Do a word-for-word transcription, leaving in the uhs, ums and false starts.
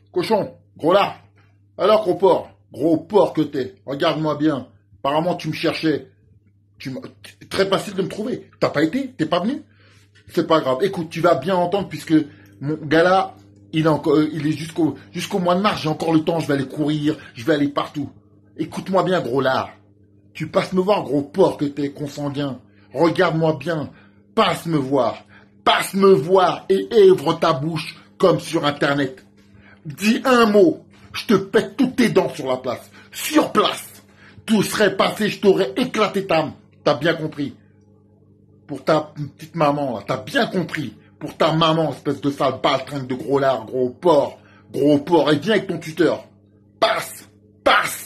Cochon, gros là. Alors, gros porc, gros porc que t'es, regarde-moi bien. Apparemment, tu me cherchais. Tu m'as- Très facile de me trouver. T'as pas été, t'es pas venu. C'est pas grave. Écoute, tu vas bien entendre puisque mon gars là, il est encore, euh, il est jusqu'au jusqu'au mois de mars. J'ai encore le temps. Je vais aller courir. Je vais aller partout. Écoute-moi bien, gros lard. Tu passes me voir, gros porc que t'es, consanguin. Regarde-moi bien. Passe me voir. Passe me voir et ouvre ta bouche comme sur Internet. Dis un mot. Je te pète toutes tes dents sur la place. Sur place. Tout serait passé, je t'aurais éclaté ta âme. T'as bien compris. Pour ta petite maman, là, t'as bien compris. Pour ta maman, espèce de sale baltringue de gros lard, gros porc, gros porc, et viens avec ton tuteur. Passe, passe.